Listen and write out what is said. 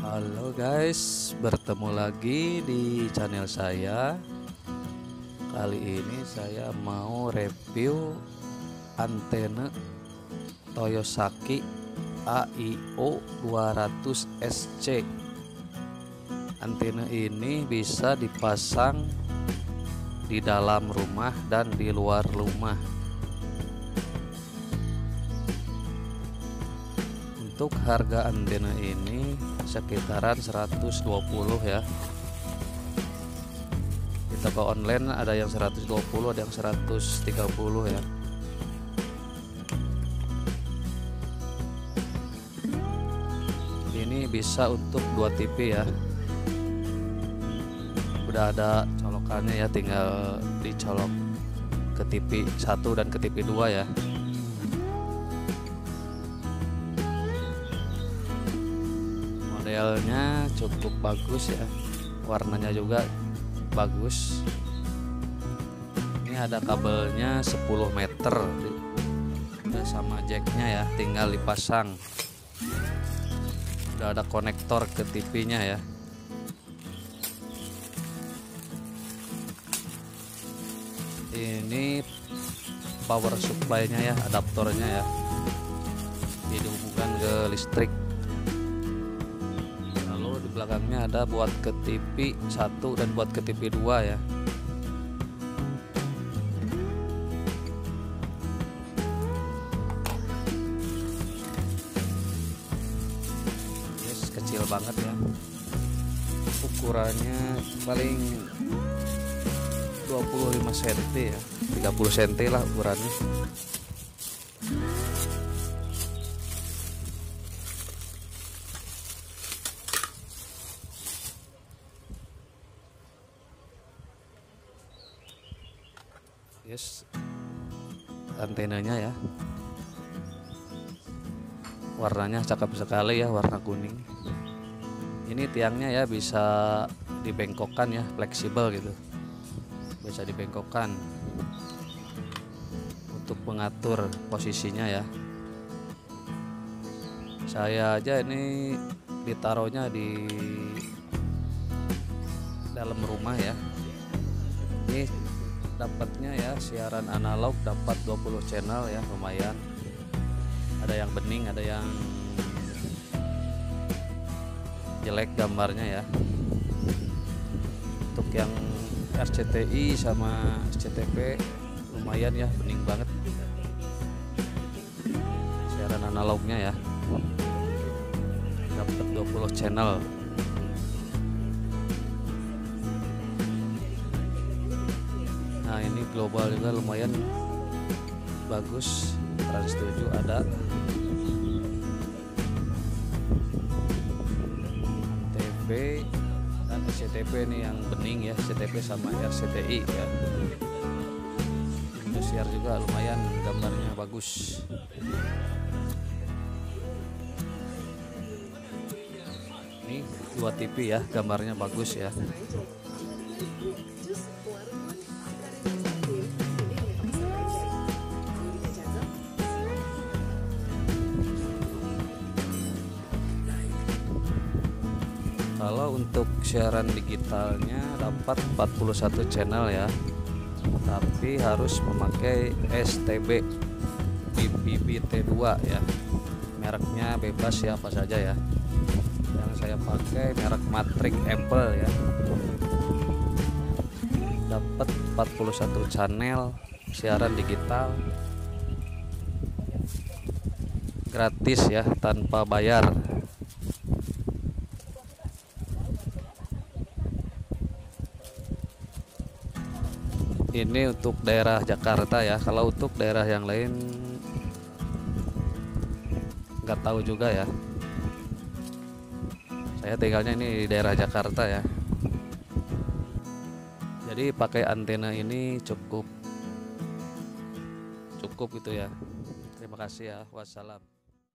Halo guys, bertemu lagi di channel saya. Kali ini saya mau review antena Toyosaki AIO 200 SC. Antena ini bisa dipasang di dalam rumah dan di luar rumah. Untuk harga antena ini sekitaran 120 ya. Di toko online ada yang 120, ada yang 130 ya. Ini bisa untuk 2 TV ya. Udah ada colokannya ya, tinggal dicolok ke TV 1 dan ke TV 2 ya. Modelnya cukup bagus ya, warnanya juga bagus. Ini ada kabelnya 10 meter sama jacknya ya, tinggal dipasang. Udah ada konektor ke TV nya ya. Ini power supply nya ya, adaptornya ya, dihubungkan ke listrik. Belakangnya ada buat ke TV 1 dan buat ke TV 2 ya. Yes, kecil banget ya. Ukurannya paling 25 cm ya, 30 cm lah ukurannya. Yes, antenanya ya, warnanya cakep sekali ya, warna kuning. Ini tiangnya ya bisa dibengkokkan ya, fleksibel gitu, bisa dibengkokkan untuk mengatur posisinya ya. Saya aja ini ditaruhnya di dalam rumah ya. Ini dapatnya ya, siaran analog dapat 20 channel ya, lumayan. Ada yang bening, ada yang jelek gambarnya ya. Untuk yang RCTI sama SCTV lumayan ya, bening banget siaran analognya ya, dapat 20 channel. Nah, ini global juga lumayan bagus, Trans 7 ada. TV dan SCTV ini yang bening ya, SCTV sama RCTI ya. Indosiar juga lumayan, gambarnya bagus. Ini 2 TV ya, gambarnya bagus ya. Kalau untuk siaran digitalnya dapat 41 channel ya, tapi harus memakai STB BBT2 ya. Mereknya bebas ya, apa saja ya. Yang saya pakai merek Matrix Apple ya. Dapat 41 channel siaran digital gratis ya, tanpa bayar. Ini untuk daerah Jakarta ya. Kalau untuk daerah yang lain nggak tahu juga ya. Saya tinggalnya ini di daerah Jakarta ya. Jadi pakai antena ini cukup gitu ya. Terima kasih ya. Wassalam.